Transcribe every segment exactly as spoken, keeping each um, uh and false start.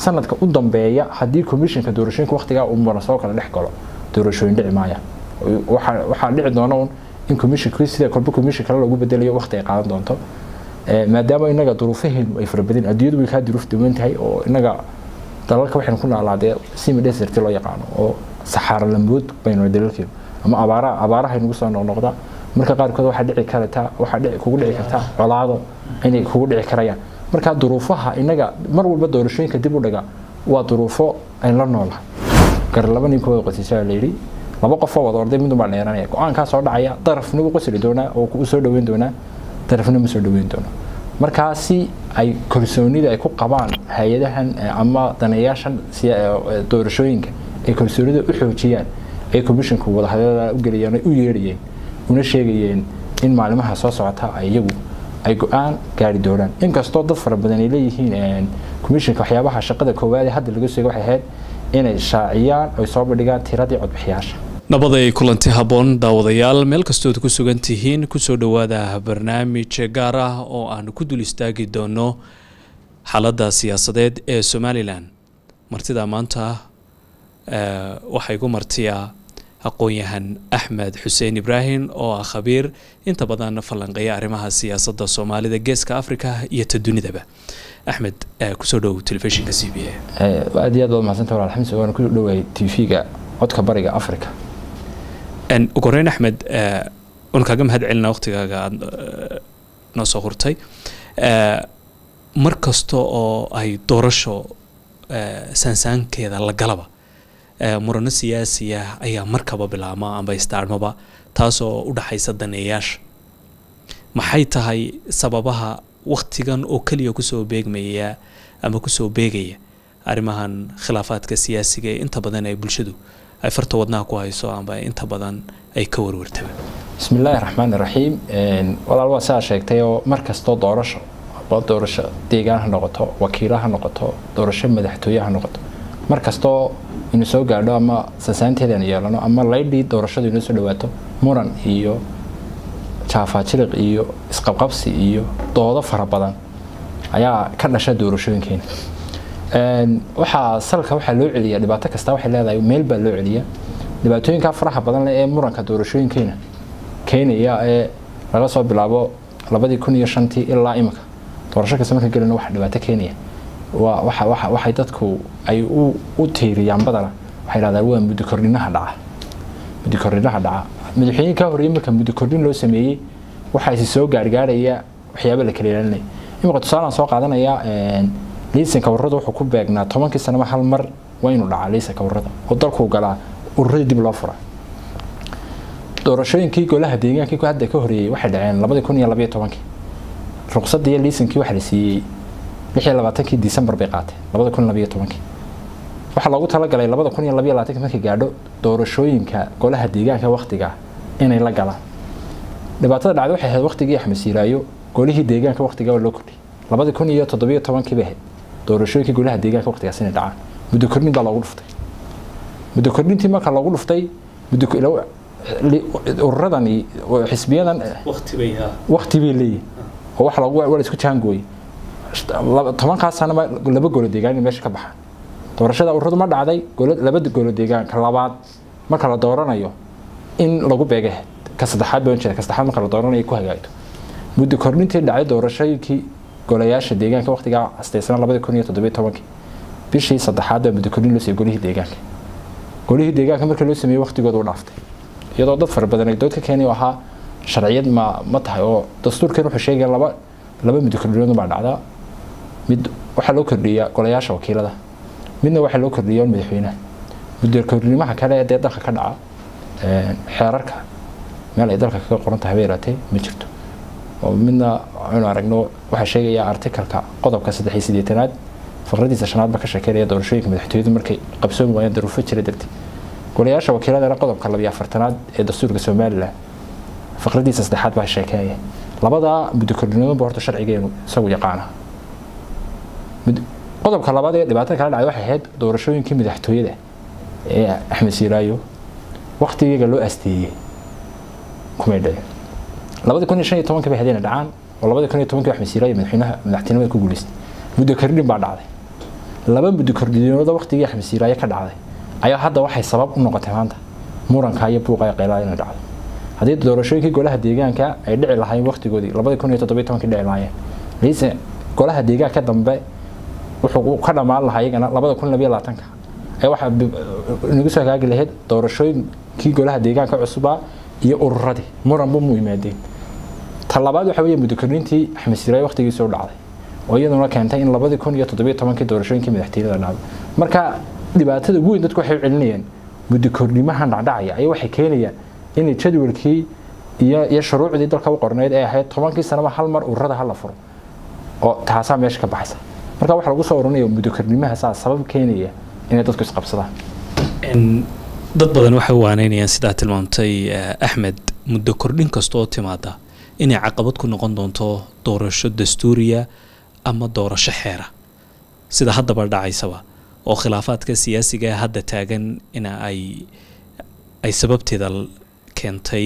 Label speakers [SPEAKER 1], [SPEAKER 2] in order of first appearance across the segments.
[SPEAKER 1] sanadka u dambeeya haddii commissionka doorashooyinka waqtigaa uu mara soo kala dhex galo doorashooyin dhici maaya waxa waxa dhici doona in commissionka sida kolba commission kale lagu bedelayo waqti ay qaadan doonto maadaama inaga duruufaheenu ay farabadin adduunyadu way ka duruuf duwan tahay oo inaga dalalka waxaan ku noolaadee simi desert loo yaqaan oo saxaara lambuud baynu dalalkeenu ama abaara abaaraha inagu soo noqnoqda marka qaar kood waxa dhici karta waxa dhici kugu dhici karta colaado inay kugu dhici karayaan marka duruufaha inaga mar walba doorashooyinka dib u dhiga waa duruufo ay la noolahay gar laba nin kooda qosisay leeyri laba qof oo wada orday mid baa dheeranaya go'aan ka soo dhacaya darafna uu qosli doona oo ku soo dhaweyn doona darafna ma soo dhaweyn doona markaasi ay kalsoonida ay ku qabaan hay'adahan ama danayaashan doorashooyinka ay kalsoonida u xoojiyaan ay commissionku wada hadalada u galiyaan u yeeriyeen una sheegayeen in maalimaha soo socota ay iyagu ay go'aan gaari doonaan inkastoo dad fara badan ay leeyihiin commissionka waxyaabaha shaqada koowaad ee hadda laga sheegay waxay ahayd inay shaaciyaan oo soo bandhigaan tiradii codbixiyaasha
[SPEAKER 2] nabaday kulanti haboon daawadayaal meel kastoo ku sugan tihiin ku soo dhawaada barnaamij gaar ah oo aan ku dul istaagi doono xaaladda siyaasadeed ee Somaliland martida maanta ee waxay ku martiyaa aqoon-yahan Axmed Xuseen Ibrahim oo ah khabiir inta badan falanqeeya arrimaha siyaasadda Soomaalida geeska Afrika iyo dunidaba Axmed ku soo dhaw telefishinka C B A
[SPEAKER 1] ee aad iyo aad u mahadsantahay alxamsi waan ku dhawaay T V-ga codka bariga Afrika
[SPEAKER 2] ان ugu أحمد أنا كجمع هذا علنا وقت كجا نص خرطي مركز تو أي دورشة سنسان كذا لقلبه مرن سياسية أي مركبة بالعماء أم بيستعمل با تاسو وده حيصدق نياش ما حيتها هي سببها وقت كان أكل يكسو بيج مية أما كسو بيجية أرمهن خلافات كسياسية أنت بدنا يبلشدو ay farto wadnaha ku hayso amba inta badan ay ka warwartaba
[SPEAKER 1] bismillaahir rahmaanir rahiim een walaal waa saa sheegtay oo markasto doorasho baa doorasho deegaan ha noqoto wakiilaha noqoto doorasho madaxtooyaha noqoto markasto in soo gaadho ama sasaanteedan yeelano ama leedii doorashadu inoo soo dhawaato muran iyo jaafaajiriq iyo isqabqabsi iyo doodo fara badan ayaa ka dhashay doorashooyinkeena een waxa salka waxa loo celiyaa dhibaato kasta waxa leedahay meel baa loo celiyaa dhibaatooyinka faraha badan ee muranka doorashooyinkeena Kenya ee laga soo bilaabo labadii kun iyo shantii ilaa imika doorasho kasta marka galno waxa dhibaato Kenya waa waxa waxa waxay dadku ay u u tiiriyaan badana waxay raadaan waa muddo kordhinaha dhaca muddo kordhinaha dhaca madaxweynaha hore marka muddo kordhin loo sameeyay waxa ay soo gaargaaraya waxyaabo la kala yeelanay imika tusaalaan soo qaadanaya een liisanka warrada wuxuu ku beegnaa tobankii sano hal mar waa inuu dhacaa liisanka warrada oo dalku galaa ururada dib loo furay doorashooyinkii golaha deegaanka ku hadda ka horeeyay waxay dhaceen labada kun iyo laba iyo tobankii ruqsadii liisankii waxa la siiyay lix iyo labaatankii December bay qaatay labada kun iyo laba iyo tobankii waxa lagu talagalay labada kun iyo laba iyo labaatanka markii gaadho doorashooyinka golaha deegaanka waqtiga inay la galaan dhibaatada dhacday waxay ahayd waqtigii Axmed Siiraayo golihii deegaanka waqtiga loo kordhiyay labada kun iyo toddoba iyo tobankii bay doorashooyinka golaha deegaanka waqtigaas inay dhacaan muddo kordhin baa lagu dhuftay muddo kordhintii marka lagu dhuftay muddo ururadani xisbiyadan
[SPEAKER 2] waqti bay ha
[SPEAKER 1] waqti bay leeyahay oo waxa lagu wala isku jaangooy tobanka sano laba golo deegaan meesha ka baxaan doorashada ururadu ma dhacday laba golo deegaanka labaad marka la dooranayo in lagu beegay ka saddexaad baan jeedaa ka saddexaad marka la dooranayo ku hagaagto muddo kordhintii dhacay doorashooyinkii golayaasha deegaanka waqtiga asteysana labada kun iyo toddoba iyo tobankii bishii saddexaad ee muddo kordhin loo siiyay golihii deegaanka golihii deegaanka markii loo sameeyay waqtigooda u dhaaftay iyadoo dad fara badan ay dood ka keenay waxa sharciyad ma ma tahay oo dastuurkan wuxuu sheegay laba laba muddo kordhin baa dhacda mid waxa loo kordhiyaa golayaasha wakiilada midna waxa loo kordhiyaa madaxweynaha muddo kordhimaha kale ee dalka ka dhaca ee xeerarka meel ay dalka ka qoran tahay weeratay ma jirto oo midna aynu aragno waxa sheegaya article-ka qodobka saddex iyo siddeetanaad faqradiisa shanaad ba ka sheekeynaya doorashooyinka madaxtooyada markay qabsoon waayeen daruufo jira dartii golayaasha wakiilada qodobka laba iyo afartanaad ee dastuurka Soomaaliland faqradiisa saddexaad ba sheekeeyay labada muddo kordhinada boorto sharcigeenu isagu yaqaan qodobka labaad ee dhibaatada kala dhacay waxay ahayd doorashooyinkii madaxtooyada ee Axmed Siiraayo waqtiga loo asteeyay kuma dhacay labada kun iyo shan iyo tobankii bay hadeen dhacaan oo labada kun iyo tobankii Axmed Siiraayo madaxweynaha madaxtinimada ku guuleystay muddo kordhin baa dhacday laba muddo kordhinooda waqtigii Axmed Siiraaye ka dhacday ayaa hadda waxay sabab u noqotay maanta muranka iyo buuqa qeylaa in dhacdo haddii doorashooyinkii golaha deegaanka ay dhici lahayn waqtigoodii laba kun iyo toddoba iyo toban dhici lahaayeen liise golaha deegaanka dambe wuxuu ka dhamaan lahaa iyagana laba kun iyo laba iyo labaatan ay waxa nagu soo gaagi lahayd doorashooyinkii golaha deegaanka cusubaa iyo ururadii muran buu yimaadeen talabaad waxa weeye muddo kordhintii Axmed Siiraaye waqtigii soo dhacday oo iyaduna keentay in laba kun iyo toddoba iyo toban doorashooyinkii madaxtooyada dhacday marka dhibaatada ugu weyn dadku waxay celinayaan muddo kordhimahan dhacaya ay waxay keenayaan in jadwalkii iyo iyo shuruucdii dalka u qorneed ay ahayd tobankii sano hal mar ururada hal furo oo taasa meesha ka baxaysa marka waxa lagu soo oranayo muddo kordhimaha sabab keenaya in dadku isqabsadaan
[SPEAKER 2] in dad badan waxay waanaynayaan sida tilmaantay Axmed muddo kordhin kasto oo timaada inay caqabad ku noqon doonto doorasho dastuuriya ama doorasho xeera sida hadda bal dhacaysaba oo khilaafaadka siyaasiga hadda taagan in ay ay sababteeda keentay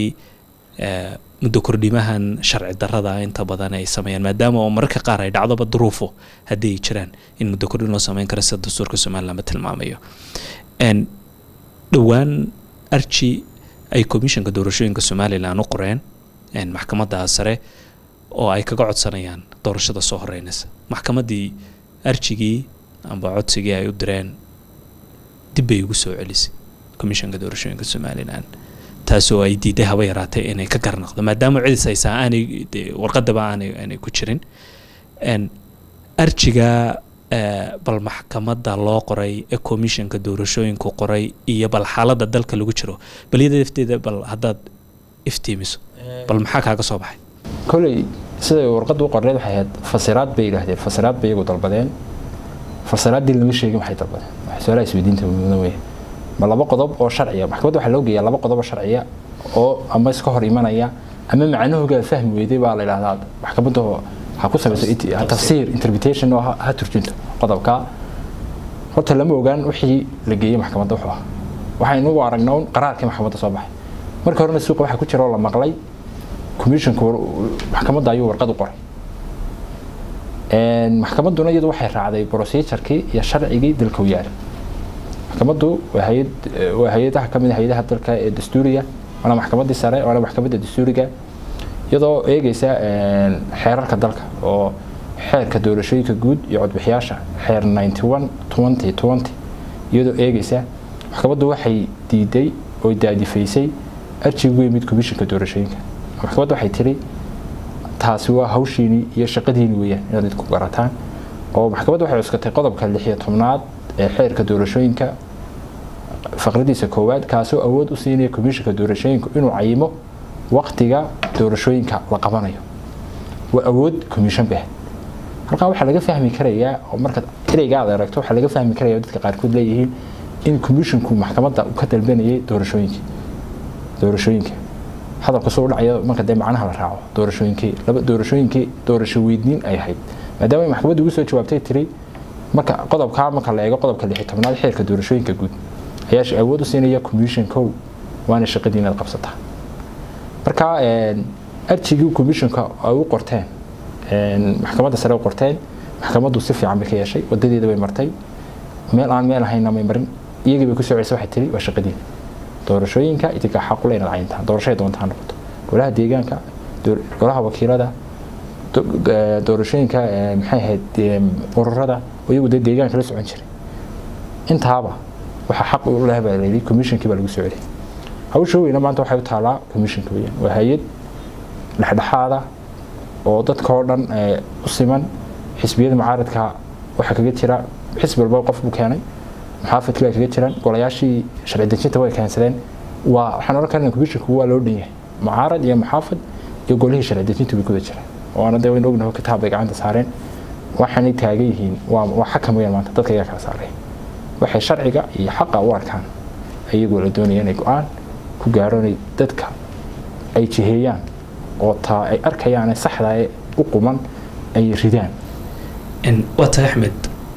[SPEAKER 2] muddo kordhimahan sharci darrada inta badan ay sameeyaan maadaama oo marka qaar ay dhacdoba duruufo haddii ay jiraan in muddo kordhin loo sameyn karo sida dastuurka Soomaaliland ma tilmaamayo en dhawaan archi ay komishanka doorashooyinka Soomaaliland u qoreen en maxkamadda sare oo ay kaga codsanayaan doorashada soo horeynaysa maxkamadii archigii amba codsigii ay u direen dib bay ugu soo celisay komishanka doorashooyinka Soomaaliland taasoo ay diiday haba yaraatay inay ka garnaqdo maadaama cidis ay saanay warqadaba aanay aanay ku jirin en archiga bal maxkamadda loo qoray ee komishanka doorashooyinka qoray iyo bal xaaladda dalka lagu jiro bal yadafteeda bal haddaad iftiimiso bal maxaa kaaga soo baxay
[SPEAKER 1] kulay sida warqaddu qorneed waxay ahayd fasiraad bay yiraahdeen fasiraad bay ugu dalbadeen fasiraadii lama sheegin waxay dalbadeen waxa su'aalaha isweydiinta mudan weeye ma laba qodob oo sharciya maxkamadda waxa loo geeyaa laba qodob oo sharciya oo ama iska hor imanaya ama macnahooda fahmi weeday baa la yiraahdaa maxkamadda ha ku samayso tafsiir interpretation oo ha turjunto qodobka horta lama ogaan wixii la geeyay maxkamadda wuxuu ahaa waxaynu u aragnaa qaraarkii maxkamadda soo baxay marka horena suuqa waxa ku jira oo la maqlay commissionka maxkamadda ayuu warqad u qoray een maxkamadduna iyadu waxay raacday procedure-kii iyo sharcigii dalka u yaal maxkamaddu waa hay'ad waa hay'adaha kamid ah hay'adaha dalka ee dastuuriga wala maxkamaddii sare wala maxkamadda dastuuriga iyadoo eegaysa een xeerarka dalka oo xeerka doorashooyinka guud iyo codbixiyaasha xeer ninety-one twenty twenty iyadoo eegaysa maxkamaddu waxay diiday oo daadifaysay arjigu yimid komishanka doorashooyinka maxkamaddu waxay tiri taasi waa hawshiini iyo shaqadiini weeyaan inaad idinku garataan oo maxkamaddu waxay cuskatay qodobka lix iyo tobnaad ee xeerka doorashooyinka faqradiisa koowaad kaasoo awood u siinaya komishanka doorashooyinka inuu cayimo waqtiga doorashooyinka la qabanayo waa awood komishan beh halka waxa laga fahmi karayaa oo marka ereyga aad aragto waxa laga fahmi karayaa dadka qaarkood leeyihiin in komishanku maxkamadda uu ka dalbanayay doorashooyinka doorashooyinka hadalku soo dhacayo marka de macnaha la raaco doorashooyinkii laba doorashooyinkii doorasho weydniin ay ahayd maadaama maxkamaddu ugu soo jawaabtay tiri marka qodobka marka la eego qodobka lix iyo tobnaad xeerka doorashooyinka guud ayaa awood u siinaya komishanka waana shaqadiina qabsataa marka een arjigii komishanka ay u qorteen een maxkamadda sare u qorteen maxkamaddu si fiican bay ka yeeshay wadadeeda bay martay meel aan meel ahayn ma marin iyagii bay ku soo celisay waxay tiri waa shaqadiina doorashooyinka idinka xaq u leeyahay caynta doorashada doontaan noqoto golaha deegaanka golaha wakiilada doorashooyinka maxay ahayd ururada iyagu deegaanka la socon jiray intaaba waxa xaq u leeyahay komishanka baa lagu soo celiyay hawsha weeyna maanta waxay u taalaa komishanka weeyaan waa hay'ad dhaxdhaxaada oo dadka oo dhan u siman xisbiyada mucaaradka waxa kaga jira xisbi walba qof buu keenay maxaafadka kaga jiraan golayaashii sharci dejinta way keensadeen waa waxaan oran karnaa komishanku waa loo dhan yahay mucaarad iyo maxaafad iyo golihii sharci dejinta way ku jiraan oo aan dawladda ognahay kitaab ay gacanta saareen waxaan taagan yihiin waa waa xakamayaan maanta dadka iyaga kala saaray waxay sharciga iyo xaqa u arkaan ayagoo la doonayaan inay go'aan ku gaaraan dadka ay jiheeyaan oo taa ay arkayaan saxda ay u quman ay ridaan
[SPEAKER 2] in wata Axmed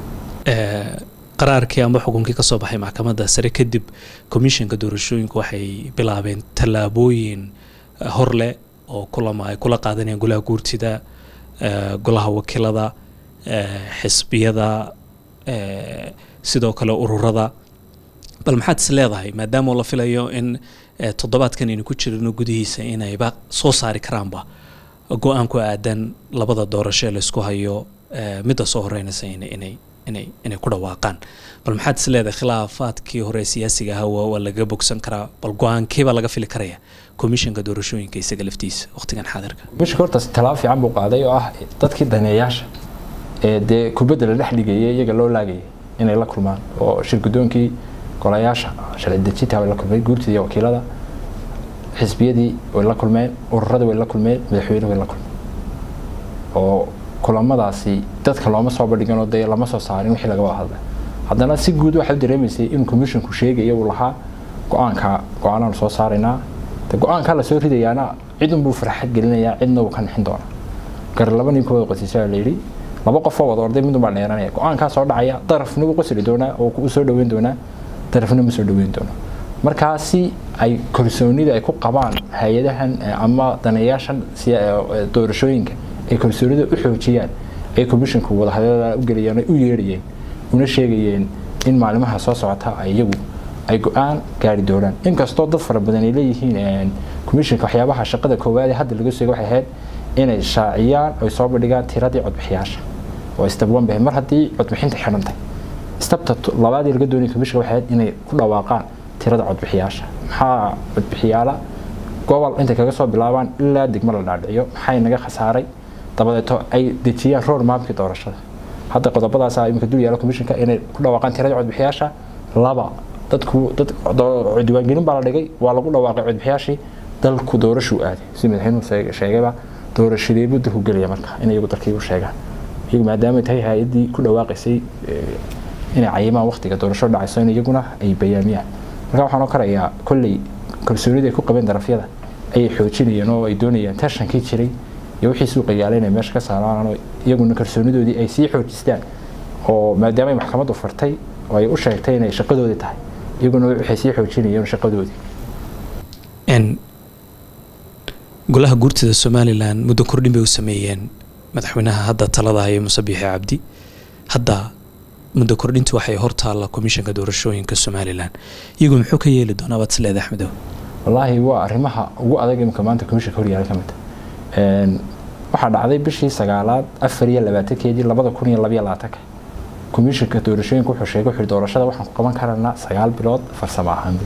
[SPEAKER 2] ee qaraarkii ama xukunkii ka soo baxay maxkamadda sare kadib komishanka doorashooyinka waxay bilaabeen talaabooyin horle oo kulama ay kula qaadanayaan golaha guurtida golaha wakiilada xisbiyada sidoo kale ururada bal maxaad is leedahay maadaama la filayo in toddobaadkan aynu ku jirno gudihiisa inayba soo saari karaanba go-aan ku aadan labada doorasho la isku hayo midda soo horeynaysa inay inay inay inay ku dhawaaqaan bal maxaad is leedahay khilaafaadkii hore siyaasiga ahaa waa laga bogsan karaa bal go-aankeeba laga fili karaya komishanka doorashooyinka isaga laftiisa waqtigan xaadirka
[SPEAKER 1] komishanka horta talaabo fiican buu qaaday oo ah dadkii daneeyaasha ee dee kubadda la dhex dhigayay iyaga loo laagayay inay la kulmaan oo shir guddoonkii golayaasha sharci dejinta way la kulmeen guurtida iyo wakiilada xisbiyadii way la kulmeen ururada way la kulmeen madaxweynuhu way la kulmeen oo kulamadaasi dadka looma soo bandhigin oo dee lama soo saarin wixii laga wada hadlay haddana si guud waxay dareemaysay in commissionku sheegaya uu lahaa go-aanka go-aanaan soo saaraynaa de go-aanka la soo ridayaana cid unbuu farxad gelinayaa cidna uu ka nixin doonaa gar laba nin kuwada qosisaa la yidhi laba qof oo wada orday mid unbaa dheeranaya go-aankaa soo dhacaya darafna wuu qosli doonaa oo u soo dhaweyn doonaa darafna ma soo dhaweyn doono markaasi ay kalsoonida ay ku qabaan hay-adahan ama daneeyaashan doorashooyinka ay kalsoonida u xoojiyaan ay commissionku wada hadalada u geliyaan u yeerayeen una sheegayeen in maalimaha soo socota ay iyagu ay go-aan gaari doonaan inkastoo dad fara badan ay leeyihiin commissionka waxyaabaha shaqada koowaad ee hadda laga sheegay waxay ahayd inay shaaciyaan ay soo bandhigaan tiradii codbixiyaasha oo istabwan baa mar haddii codbixinta xirantay istabta labaad ee laga doonay commissionka waxay ahayd inay ku dhawaaqaan tirada codbixiyaasha maxaa codbixiyaala gobol inta kaga soo bilaabaan ilaa degmo la dhaadhiciyo maxay naga khasaaray dabadeeto ay dejiyaan road mapki doorashada hadda qodobadaas ay imika dul yaala commissionka inay ku dhawaaqaan tirada codbixiyaasha laba dadku dad diiwaangelin baa la dhigay waa lagu dhawaaqay codbixiyaashii dalku doorashuu aaday si madaxweynuhu sheegayba doorashadii buu dalku gelaya marka inay iyagu dalkii u sheegaan iyagu maadaama tahay hay-adii ku dhawaaqaysay inay cayimaan waqtiga doorasho dhacayso in iyaguna ay bayaamiyaan marka waxaan oo karayaa kolley kalsoonida ay ku qabeen darafyada ayay xoojinayeen oo ay doonayaan tashankii jiray iyo wixii suuqa yaalay inay meesha ka saaraan oo iyaguna kalsoonidoodii ay sii xoojistaan oo maadaama ay maxkamaddu fartay oo ay u sheegtay inay shaqadoodii tahay iyaguna waxay sii xoojinayeen shaqadoodii
[SPEAKER 2] golaha guurtida Somaliland muddo kordhin bay u sameeyeen madaxweynaha hadda talada haya Muuse Biixi Cabdi hadda muddo kordhintu waxay hortaala komishanka doorashooyinka Somaliland iyagu muxuu ka yeeli doonaa baad isleedahay Axmedow
[SPEAKER 1] wallahi waa arrimaha ugu adag ee maanta komishanka hor yaala kamid een waxa dhacday bishii sagaalaad afar iyo labaatan-keedii labada kun iyo laba iyo labaatan komishanka doorashooyinka wuxuu sheegay xil doorashada waxaan ku qaban karanaa sagaal bilood farsamo ahaan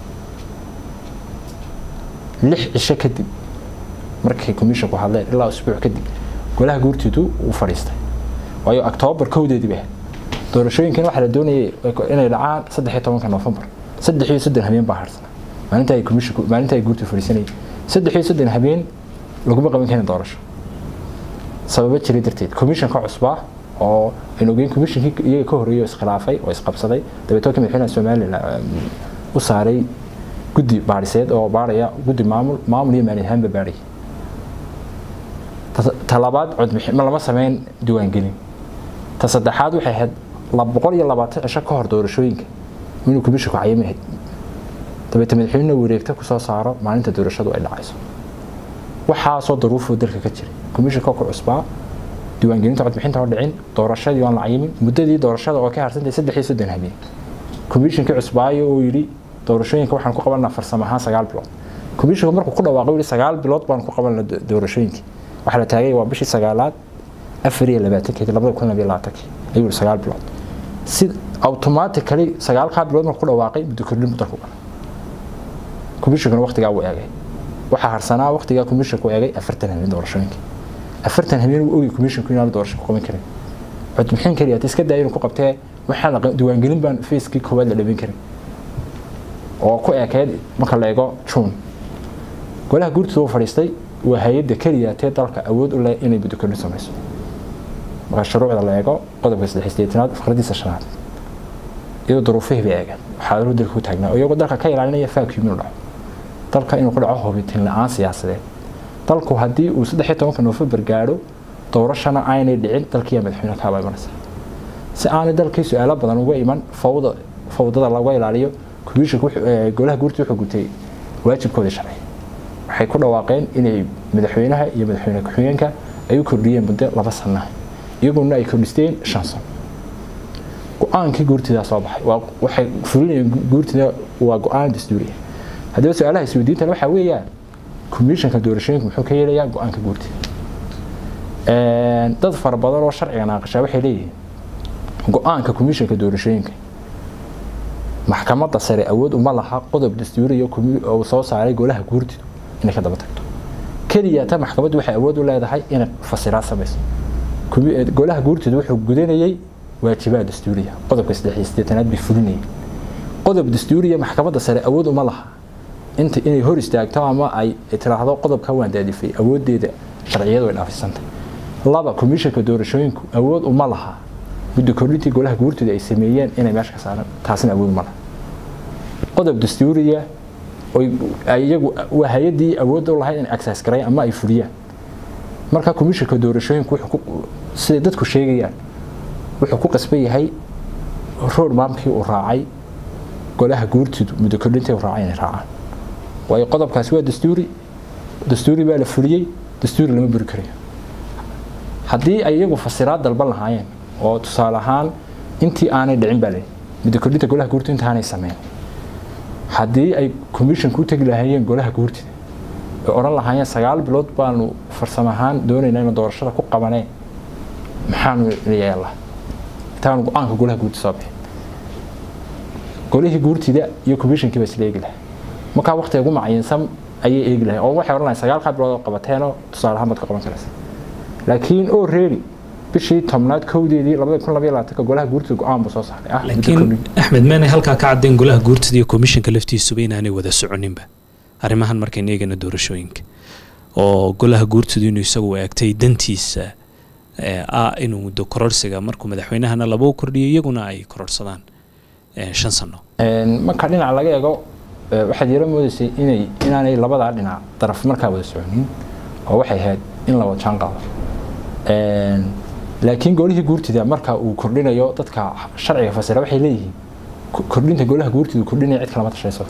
[SPEAKER 1] lix cisho kadib markii komishanku hadlay ilaa usbuuc kadib golaha guurtidu uu fariistay waayo October kowdeedii baa doorashooyinkan waxa la doonayay inay dhacaan saddex iyo tobanka November saddex iyo soddon habeen baa harsan maalinta ay komishanku maalinta ay guurtu fariisanay saddex iyo soddon habeen lagu qaban karin doorasho sabab jiray darteed komishanka cusba oo inuu geen komishankii iyaga ka horeeyo iskhilaafay oo isqabsaday dabeetoo ka madaxweynaha Soomaaliland u saaray guddi baariseed oo baaraya guddi maamul maamul iyo maaliyadda baaray talabaad cod ma lama sameyn diiwaan gelin ta saddexaad waxay ahayd laba boqol iyo labaatan cisho ka hor doorashooyinka inuu komishanku cayimay dabeetoo madaxweynuhu wareegta ku soo saaro maalinta doorashadu ay dhacayso waxa soo daruufo dalka ka jiray komishanka ku cusbaa diiwaan gelinta codbixinta oo dhicin doorashadii aan la cayimin muddadii doorashada oo ka harsantay saddex iyo soddon habeen komishanka cusbaayo oo yiri doorashooyinka waxaan ku qabanaa farsamo ahaan sagaal bilood komishanku markuu ku dhawaaqay yiri sagaal bilood baan ku qabanaa doorashooyinka waxa la taagay waa bishii sagaalaad afar iyo labaatan-keedii labada kun iyo labaatan ayuu sagaal bilood si automatically sagaal ka bilood markuu ku dhawaaqay muddo kordhin muddo ku qaban komishanka waqtiga uu eegay waxa harsanaa waqtiga komishanku eegay afartan habeen doorashooyinka afartan habeen uu oogay komishanku inaan doorasho ku qaban karin cod bixin kaliya iska daayay inuu ku qabtay waxa la diiwaan gelin baan feeskii koowaad la dhameyn karin oo ku eekeed marka la eego June golaha guurtida uu fariistay waa hay'adda kaliya ee dalka awood u leh inay muddo kordhin samayso marka shuruucda la eego qodobka saddex iyo siddeetanaad faqradiisa shanaad iyo duruufaha beega waxa uu dalku taagnaa iyagoo dalka ka ilaalinaya vacuum inuu dhaco dalka inuu ku dhaco hubitaan la'aan siyaasadeed dalku haddii uu saddex iyo tobanka November gaaro doorashana aanay dhicin dalkii madaxweynaha ka imanaysa si aanay dalkii su'aalo badan uga iman fawda fawdada laga ilaaliyo komishanka golaha guurtida wuxuu gutay waajibkooda sharci waxay ku dhawaaqeen inay madaxweynaha iyo madaxweyne ku-xigeenka ay u kordhiyeen muddo laba sano iyaguna ay kordhisteen shan sano go-aankii guurtida soo baxay waa waxay fulinayeen guurtida waa go-aan dastuuri haddaba su'aalaha isweydiinta waxa weeyaan commissionka doorashooyinka muxuu ka yeelayaa go-aanka guurtida dad fara badan oo sharciga naaqasha waxay leeyihiin go-aanka commissionka doorashooyinka maxkamadda sare awood uma laha qodob dastuuri oo soo saaray golaha guurtidu inay ka daba tagto kaliya ta maxkamaddu waxay awood u leedahay inay fasiraad samayso golaha guurtidu wuxuu gudanayay waajibaad dastuuriya qodobka saddex iyo siddeetanaad bay fulinayeen qodob dastuuriya maxkamadda sare awood uma laha inta inay hor istaagto ama ay tiraahdo qodobka waan daadifay awoodeeda sharciyadu way dhaafisantay laba commissionka doorashooyinku awood uma laha muddo kordhintii golaha guurtida ay sameeyeen inay meesha ka saaraan taasina awood uma laha qodob dastuuriya oo iyagu waa hay'adii awood u lahayd inay access gareeyaan ama ay fuliyaan marka commissionka doorashooyinku wuxuu sida dadku sheegayaan wuxuu ku qasban yahay road mapkii uu raacay golaha guurtidu muddo kordhintii uu raacay inay raacaan waayo qodobkaasi waa dastuuri dastuuri baa la fuliyey dastuuri lama buri karayo haddii ay iyagu fasiraad dalban lahaayeen oo tusaale ahaan intii aanay dhicin baa leeyahay muddo kordhinta golaha guurtidu intaanay sameyn haddii ay commissionku u tegi lahaayeen golaha guurtida oo oran lahaayeen sagaal bilood baanu farsamo ahaan doonaynaa in doorashada ku qabaneen maxaanu yeelaa intaanu go-aanka golaha guurtida soo bixin golihii guurtida iyo commissionkii baa isla eegi lahaa markaa waqtiga ugu macayinsan ayay eegi lahayn oo waxay oran lahayn sagaalkaa bilood oo qabateenoo tusaale ahaan baad ka qaban karaysa laakiin oo reeri bishii tobnaad kowdeedii labada kun labaiyo labaatanka golaha guurtida go-aan buu soo saaray ah
[SPEAKER 2] laakiin axmed meenay halkaa ka caddayn golaha guurtida iyo commissionka laftiisuba inaanay wada soconinba arrimahan markaynu eegana doorashooyinka oo golaha guurtidu inuu isagu eegtay dantiisa ah inuu muddo kororsiga markuu madaxweynahana laba u kordhiyo iyaguna ay kororsadaan shan sano
[SPEAKER 1] marka dhinaca laga eego waxaad yara moodaysay inay inaanay labadaa dhinac daraf markaa wada soconin oo waxay ahayd in la wada jaan qaado laakiin golihii guurtida marka uu kordhinayo dadka sharciga fasira waxay leeyihiin kordhinta golaha guurtidu kordhinaya cid kalama tashayso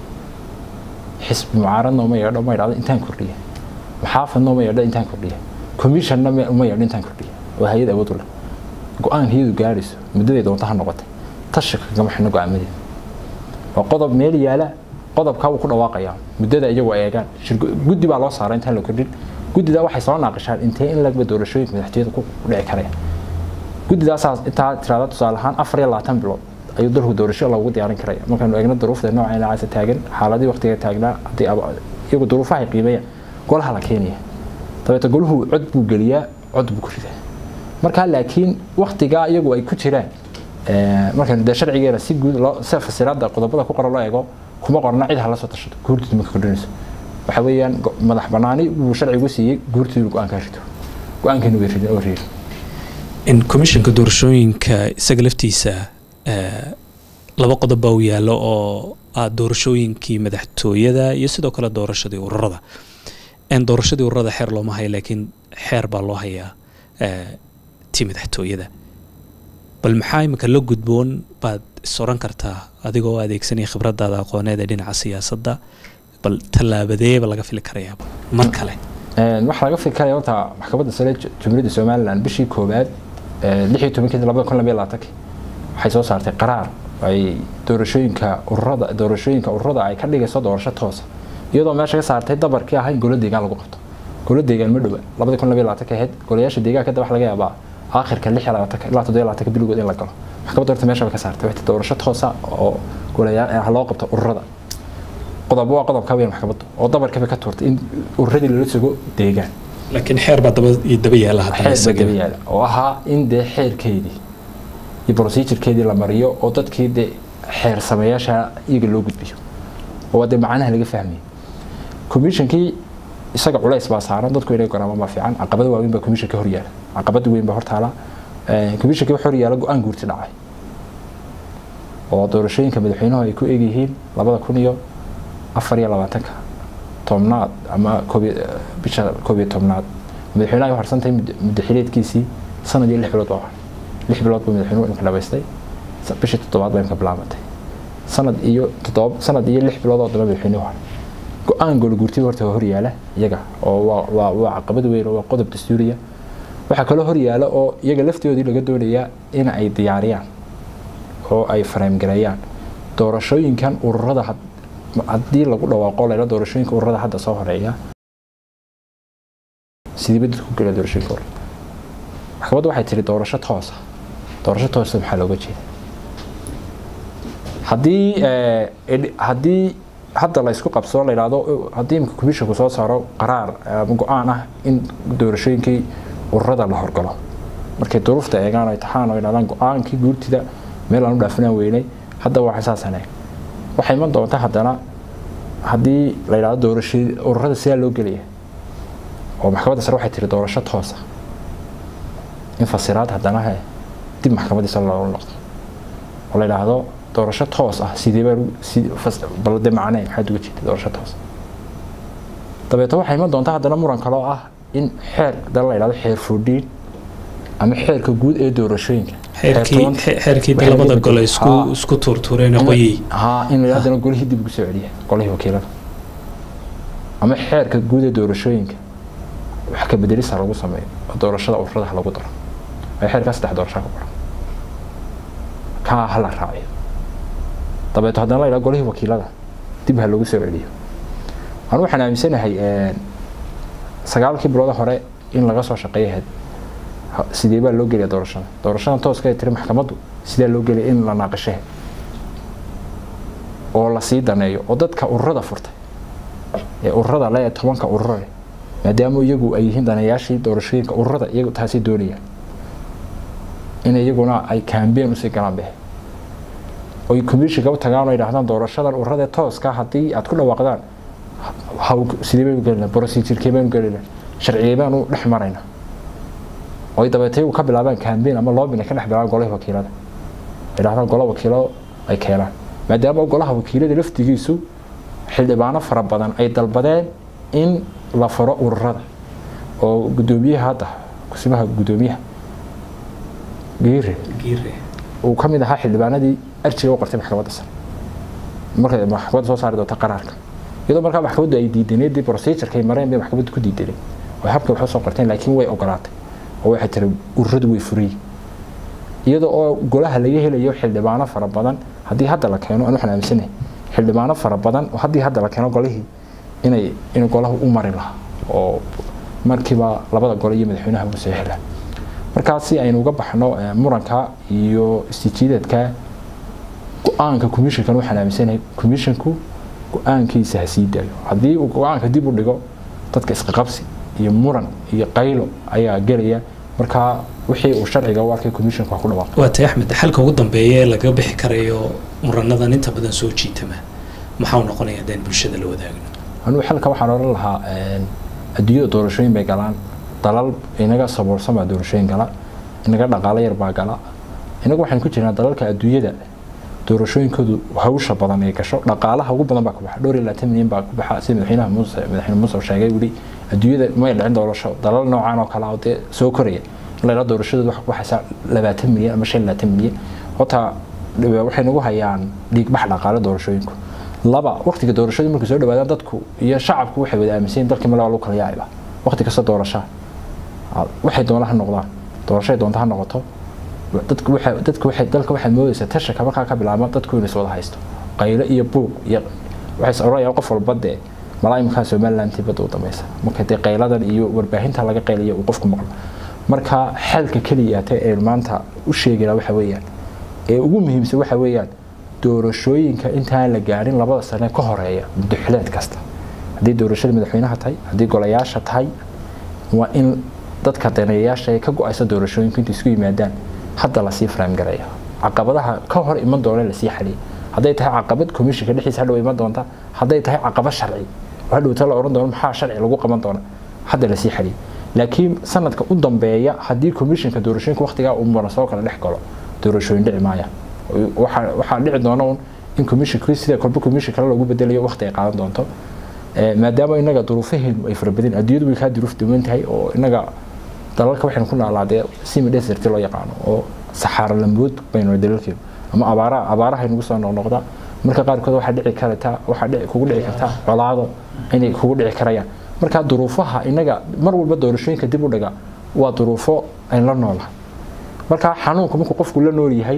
[SPEAKER 1] xisbi mucaaradna uma yeedho ma yidhahdo intaan kordhiya maxaafadna uma yeedho intaan kordhiya commissionna uma yeedho intaan kordhiya waa hay-ad awood u leh go-aan hiyadu gaadhayso muddaday doonta ha noqotay tashi kagama xidhno go-aamadeeda waa qodob meel yaala qodobkaa wuu ku dhawaaqayaa muddada iyagu eegaan guddi baa loo saaray intaan la kordhin guddidaa waxay soo naaqashaan intee in lagba doorashooyinka madaxtooyada ku dhici karaya guddidaasaas intaa tirada tusaale ahaan afar iyo labaatan bilood ayuu dalku doorasho loogu diyaarin karaya markaanu eegno duruufda nooca noocaasa taagan xaaladii waqtiga taagnaa haddii iyagu duruufaha ay qiimeeyaan golaha la keenaya dabeeta golahu cod buu geliyaa cod buu ku ridaa markaa laakiin waqtigaa iyagu ay ku jiraan markaanu dee sharcigeena si guud loo si fasiraadda qodobada ku qoran loo eego kuma qorna cid ha la soo tashato guurtidu marka kordhinayso waxa weeyaan madax banaani uu sharcigu siiyey guurtidu go-aan ka rito go-aankeenu way ridin oo rido
[SPEAKER 2] in commissionka doorashooyinka isaga laftiisa laba qodob baa u yaallo oo ah doorashooyinkii madaxtooyada iyo sidoo kale doorashadii ururada in doorashadii ururada xeer looma hayo laakiin xeer baa loo hayaa tii madaxtooyada bal maxaa imika la gudboon baad is oran kartaa adigoo adeegsanaya khibradaada aqooneed ee dhinaca siyaasadda bal tallaabadeeba laga fili karayaa mar kale
[SPEAKER 1] waxa laga fili karaya horta maxkamadda sare jumhuuriyadda somaliland bishii koowaad lix iyo tobankii labada kun labaiyo labaatanki waxay soo saartay qaraar ay doorashooyinka ururada doorashooyinka ururada ay ka dhigayso doorasho toosa iyadoo meesha ka saartay dabarkii ahayn golo deegaan lagu qabto golo deegaan ma dhowa labada kun labaiyo labaatanki ahayd golayaasha deegaanka kadib wax laga yaabaa aakhirka lix iyo labaatanka ilaa toddoba iyo labaatanka biligood in la galo maxkamadda horta meesha ka saartay waxay doorasho toosa oo golayaal loo qabto ururada qodob waa qodobka weyn maxkamadda oo dabarkaba ka tuurtay in ururadii lala sugo deegaan
[SPEAKER 2] laakiin xeer baa daba daba yaala hadda
[SPEAKER 1] xeer daba yaala oo ahaa in dee xeerkeedii iyo procedurekeedii la mariyo oo dadkii dee xeer sameeyaasha iyaga loo gudbiyo oo dee macnaha laga fahmay commissionkii isaga culays baa saaran dadku inay garamo ma fiican caqabada waaweyn baa commissionka hor yaala caqabada weyn baa hortaala commissionka wuxuu hor yaala go-aan guurti dhacay oo doorashooyinka madaxweynuhu ay ku eeg yihiin labada kun iyo afar iyo labaatanka tobnaad ama bisha koob iyo tobnaad madaxweynaha ay harsantahay muddo xileedkiisii sanad iyo lix bilood baa lix bilood buu madaxweynuhu imka dhabaystay bishii toddobaad baa imka bilaabatay sanad iyo toddoba sanad iyo lix bilood oo daba madaxweynuhu haray go-aan golo guurtida horta hor yaala iyaga oo waa waa caqabad weyn oo waa qodob dastuuriya waxaa kaloo hor yaala oo iyaga laftoodii laga doonayaa in ay diyaariyaan oo ay frame gareeyaan doorashooyinkan ururada haddii lagu dhawaaqo la doorashooyinka ururada hadda soo horeeya sidii bad ku galay doorashooyinka ururada maxkamaddu waxay tiri doorasho toos ah doorasho toos ah maxaa looga jeedaa haddii haddii hadda la isku qabsado la yiraahdo haddii imka commissionku soo saaro qaraar ama go'aan ah in doorashooyinkii ururada la horgalo markay duruufta eegaan ay taxaan oo yiraahdaan go'aankii guurtida meel aan u dhaafinaan weynay hadda waa xisaasanay waxay man doontaa haddana haddii la yiraahdo doorashada ururada si loo geliyo oo maxkamadda sare waxay tiri doorasho toos ah in fasiraad haddana hay dib maxkamadda sare loo noqdo oo la yiraahdo doorasho toos ah sidii balde macnay maxay uga jeedaa doorasho toos dabeeto waxay man doontaa haddana muran kale oo ah in xeer dal la yiraahdo xeer fuudin ama xeerka guud ee doorashooyinka
[SPEAKER 2] xeerkii xeerkii labada gol isku isku turtureen qoyay
[SPEAKER 1] ha in la yiraahdo golihii dib ugu soo celiya golihii wakiilada ama xeerka guud ee doorashooyinka wax ka bedelisa lagu sameeyo doorashada ururada lagu daro ay xeerka saddex doorasho ku qoran ka hala raaciyo dabeeto haddana la yiraahdo golihii wakiilada dib ha lagu soo celiyo aan waxaan aaminsanahay sagaalkii bilood hore in laga soo shaqeeyay sidee baa loo geliyaa doorashada doorashada tooska ay tiri maxkamaddu sidee loo geliyaa in la naaqashay oo la sii daneeyo oo dadka ururada furtay ee ururada la tobanka urur maadaama iyagu ay yihiin daneeyaashii doorashooyinka ururada iyagu taasi doonayaan in iyaguna ay campaign u sii galaan beh oo commission-ka u tagaan oo yiraahdaan doorashadan ururada tooska haddii aad ku dhawaaqdaan how sidee bay u galinaa procedure-kee baan u galinaa sharciye baan u dhex maraynaa oo dabeetay uu ka bilaabaan campaign ama lobbying ka dhex bilaabaan golaha wakiilada yiraahdaan golaha wakiilo ay keenaan maadaama golaha wakiilada laftigiisu xildhibaano fara badan ay dalbadeen in la furo ururada oo gudoomiyaha hadda kusimaha gudoomiyaha giire giire uu ka mid ahaa xildhibaanadii arjiga u qortay maxkamadda sare markay maxkamadda soo saari doonto qaraarka iyadoo markaa maxkamaddu ay diidaneen procedure-kay mareen bay maxkamaddu ku diidaneen oo habka wax soo qorteen laakiin way ogolaatay oo waxay tiri ururadu way furiyay iyadoo oo golaha laga helayo xildhibaano fara badan haddii hadda la keeno aan waxaan aaminsanahay xildhibaano fara badan oo haddii hadda la keeno golihii inay in golaha u mari lahaa oo markiiba labada gole iyo madaxweynaha uu soo helaa markaasi aynu uga baxno muranka iyo istijiidadka go'aanka commission-kan waxaan aaminsanahay commission-ku go'aankiisa ha sii daayo haddii uu go'aanka dib u dhigo dadka isqaqabsi iyo muran iyo qaylo ayaa galaya marka wixii uu sharciga u arkay commission-ku ku dhawaaqay
[SPEAKER 2] waa tay Axmed xalka ugu dambeeyay laga bixi karayo muranadan inta badan soo jiitama maxaa noqonaya daan bulshada la wadaagno
[SPEAKER 1] anu xalka waxaan oran lahaa adduunyada doorashooyin bay galaan dalal inaga saboolsama doorashooyin gala inaga dhaqaale yar baa gala inaga waxaan ku jirnaa dalalka adduunyada doorashooyinkoodu hawsha badan ee gasho dhaqaalaha ugu badan baa ku baxa dhowr iyo labaatan milyan baa ku baxa si madaxweynaha Muuse madaxweyne Muuse sheegay wili adduunyada ma dhicin doorasho dalal noocan oo kale ah oo soo koraya la doorashadu wax ku baxaysa labaatan milyan ama shan iyo labaatan milyan hota waxay nagu hayaan dhiig bax dhaqaale doorashooyinku laba waqtiga doorashadu markay soo dhawaadaan dadku iyo shacabku waxay wada aaminsan dalka malaha lagu kala yaacay waqti kasta doorasho waxay doonaan noqdaan doorasho doonta ha noqoto dadku waxay dadku waxay dalka waxay moodaysaa tasha markaa ka bilaabo dadku inay soo wada haysto qaylo iyo buuq iyo waxay saarayaan qof walba de malaayimka Soomaaliland tibada u dhamaysa marka de qayladan iyo warbaahinta laga qayliyo uu qofku maqlo marka xalka kaliya ee maanta u sheegay waxa weeyaan ee ugu muhiimsan waxa weeyaan doorashooyinka intaan la gaarin labada sano ka horeeya muddaxileed kasta hadii doorashada madaxweynaha tahay hadii golayaasha tahay waa in dadka daneeyaasha ay ka go'ayso doorashooyinka inta isku yimaadaan hadda la sii frame gareeyo caqabadaha ka hor iman doona la sii xaliyo haday tahay caqabad commission-ka dhexdiisa hadhow iman doonta haday tahay caqabad sharci hadhow ta la oran doono maxaa sharci lagu qaban doona hadda la sii xaliyo laakiin sanadka u dambeeya hadii commission-ka doorashooyinka waqtiga uu mara soo kala dhex galo doorashooyin dhici maaya waxa waxa dhici doona in commission-ku sida kolba commission kale lagu bedelayo waqti ay qaadan doonto maadaama inaga duruufaheedu ay farbadin adduunyadu way ka duruuf duwan tahay oo inaga dalalka waxaan ku noolaadee simi desert loo yaqaan oo saxaara lambood baynu dalalkeedu ama abaara abaaraha inagu soo noqnoqda marka qaar kood waxa dhici karta waxa dhici kugu dhici karta colaado inay kugu dhici karayaan marka duruufaha inaga mar walba doorashooyinka dib u dhiga waa duruufo ay la noolahay marka xanuunka markuu qofku la nool yahay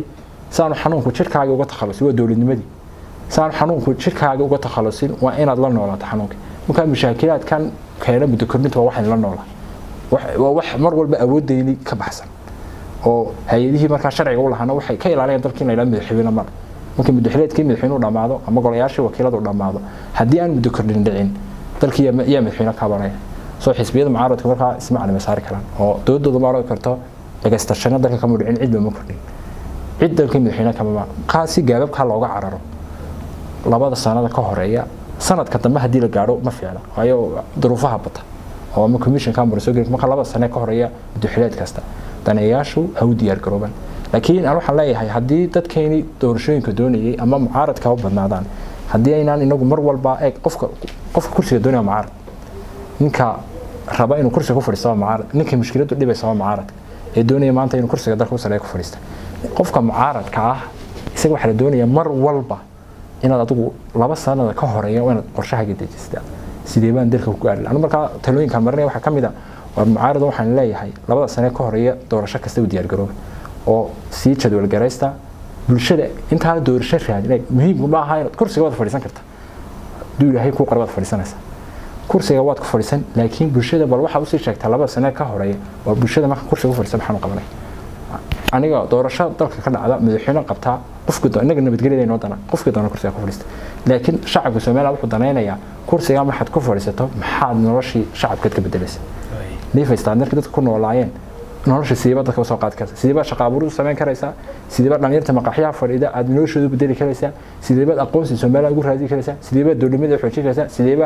[SPEAKER 1] saanu xanuunku jirkaaga uga takhalusin waa dowladnimadii saanu xanuunku jirkaaga uga takhalusin waa inaad la noolaato xanuunka marka mashaakilaadkan keena muddo kordhinta waa waxaan la noolaa waa wax mar walba awoodayni ka baxsan oo hay'adihii marka sharciga u lahaana waxay ka ilaalinayaan dalkii la ilaalinayo madaxweyne mar markii madaxweyneedkii madaxweynuhu dhamaado ama golayaashii wakiiladu dhamaado haddii aan muddo kordhin dhicin dalkii yaa madaxweyne ka banaya soo xisbiyada mucaaradku markaa isma calaamad saari karaan oo dowladoodu ma karto dhageystayaasha dalka kama dhicin cid ma kordhin cid dalkii madaxweyne kama qaasi gaababka looga cararo labada sanada ka horeeya sanadka dambe hadii la gaaro ma fiicna waayo duruufaha bata oo ma commission ka maro soo gelin marka labada sano ka horeeya madaxweyne kasta daneeyaashu haw diyaar garooban laakiin aan waxaan leeyahay hadii dadkeeni doorashooyinka doonayay ama mucaaradka u badnaadaan hadii aynaan inagu mar walba eeg qofka qofka kursiga doonaya mucaarad ninka raba inuu kursiga ku fadhiisto mucaarad ninka mushkiladu dhibaysa mucaarad ee doonaya maanta inuu kursiga dalka u sareeyo ku fadhiisto qofka mucaaradka ah isaga waxa la doonaya mar walba inaad adigu laba sanada ka horeeya inaad qorshahaaga dejistaa sidee baan dalka ku gaari anu marka talooyinka marinay waxa kamida waa mucaarad waxaan leeyahay labada sano ka horeeya doorasho kasta u diyaar garooba oo si jadwal gareysta bulshada inta doorasho raadinay muhiim ma aha inaad kursiga wada fadhiisan karta duulahay ku qarwad fadhiisanaysa kursiga waad ku fadhiisan laakiin bulshada bal waxa uu sii sheegtaa laba sano ka horeeya waa bulshada marka kursiga ku fadhiisan waxaan qabanay aniga doorasho dalka ka dhacda madaxweyne qabtaa qofka inaga nabadgelyada inoo dana qofka doona kursiga ku fadhiista laakiin shacabka Soomaaliya wuxuu danaynayaa kursiga ma xad ku fadhiisato maxaad noloshii shacabka ka bedelaysaa neef istaandarka dadka ku noolaayeen nolosha sideeba dadka soo qaad kartaa sideeba shaqo abuur u sameyn karaysaa sideeba dhalinyarta maqaxiyaha fadhiida aad noloshooda bedeli karaysaa sideeba aqoonsi Soomaaliya ugu raadin karaysaa sideeba dowladnimada xoojin karaysaa sideeba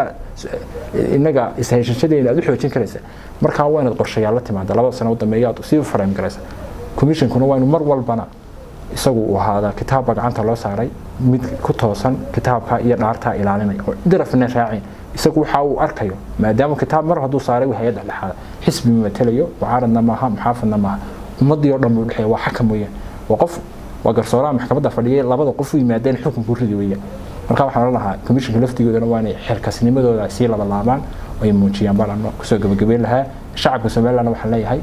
[SPEAKER 1] inaga ishayshadeena aad u xoojin karaysaa marka waa inaad qorshayaal la timaado laba sano u dambeeya aad si u fareen karaysaa commission kuna waa inuu mar walbana isagu uu ahaada kitaab gacanta loo saaray mid ku toosan kitaabka iyo dhaarta ilaalinay oo darafna raacin isagu waxa uu arkayo maadaama kitaab mar haduu saaray hay'ad dhexaad xisbi matalayo mucaaradna maaha muxaafadna maaha ummadii oo dhan u dhaxay waa xakamoya waa qof waa garsooraha maxkamadda fadhiyay labada qof u yimaadeen xukunka ku ridi weeyaan marka waxaan lahaa commission laftigoodana waa inay xilkasnimadooda si laba laabaan oo ay muujiyaan balan ku soo gabagabeen lahaa shacabka Soomaaliland waxaan leeyahay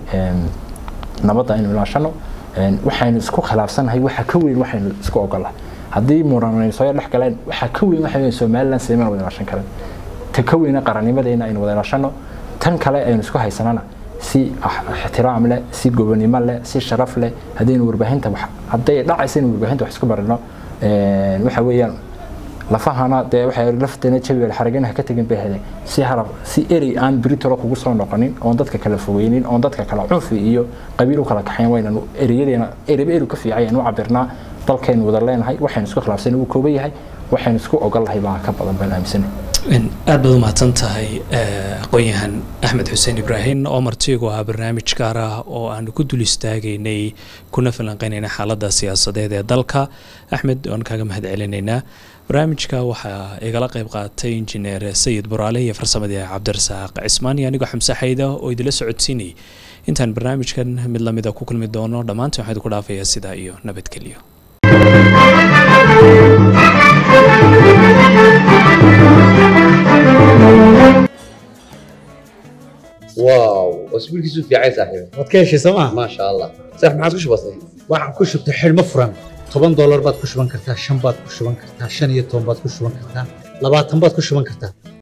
[SPEAKER 1] nabadda inuu ilaashano waxaan isku khilaafsanahay waxa ka weyn waxaan isku ogolahay hadii muranay soo dhex galeen waxa ka weyn waxaan Soomaaliland sameeyay wada ilaashan karaan ta ka weyn qaranimadeena in wada ilaashano tan kale aynu isku haysanana si ixtiraam leh si gobonimo leh si sharaf leh hadeen warbaahinta wax haday dhacaysan warbaahinta wax isku barano ee waxa weeyaan lafahana de waxay lafteena jawiga xaraganaha ka tagin baahday si harab si eri aan britolo kugu soo noqonin oo dadka kala fogeynin oo dadka kala cunfi iyo qabiil kala kaxayn wayna eriyadeena eriba eru ka fiicayeen u cabirnaa dalkeen wada leenahay waxaan isku khilaafsan uu kooban yahay waxaan isku ogolahay baa ka badan baan aaminsanay
[SPEAKER 2] in aad baad u mahadsan tahay aqoonyahan Axmed Xuseen Ibrahim oo martiigu ah barnaamij gaar ah oo aan ku dul istaagaynay kuna falanqeynayna xaaladda siyaasadeed ee dalka Axmed oo kaaga mahad celinaynaa barnaamijka waxa igala qayb qaatay injineer Sayid Buraale iyo farsamadii Cabdirasaaq Cismaani anigu Xamse Xayda oo idila socodsiinay intaan barnaamijkan mid la mid ah ku kulmi doono dhamaantii waxaan ku dhaafayaa sida iyo nabadgelyo
[SPEAKER 3] واو اسبوع كيسو في عايز صاحبي
[SPEAKER 4] wadkeeshi sama
[SPEAKER 3] ما شاء الله صح ما عادش بسيط
[SPEAKER 4] waxaan ku shubtay xilmo furan toban dollar baad ku shuban kartaa shan baad ku shuban kartaa shan iyo toban baad ku shuban kartaa labaatan baad ku shuban kartaa